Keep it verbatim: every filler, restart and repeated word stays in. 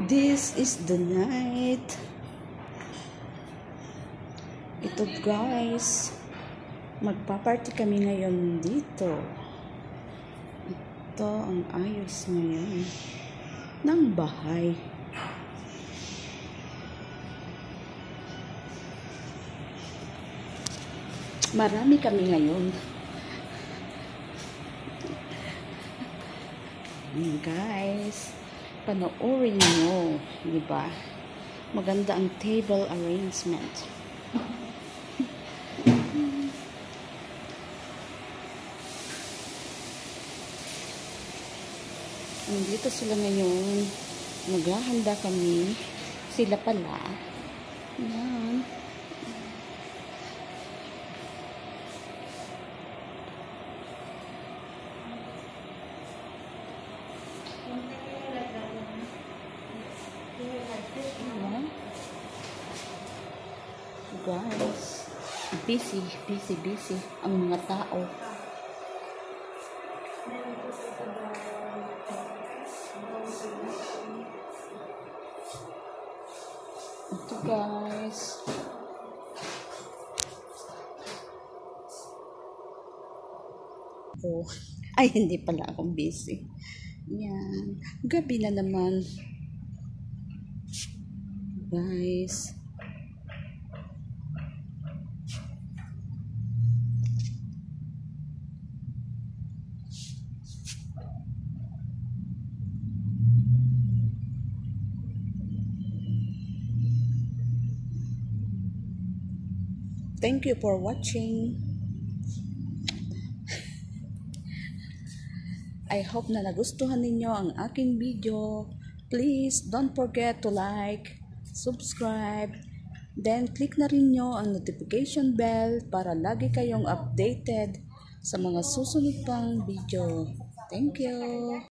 This is the night. Ito guys, magpa-party kami ngayon dito. Ito ang ayos ngayon ng bahay. Marami kami ngayon. Guys, panoorin nyo, di ba? Maganda ang table arrangement. Nandito sila ngayon. Naghahanda kami. Sila pala. Yan. Guys, busy, busy, busy ang mga tao. Ito guys. Oh, ay hindi pala akong busy. Yan, gabi na naman. Guys. Thank you for watching. I hope na nagustuhan ninyo ang aking video. Please don't forget to like, subscribe, then click na rin nyo ang notification bell para lagi kayong updated sa mga susunod pang video. Thank you.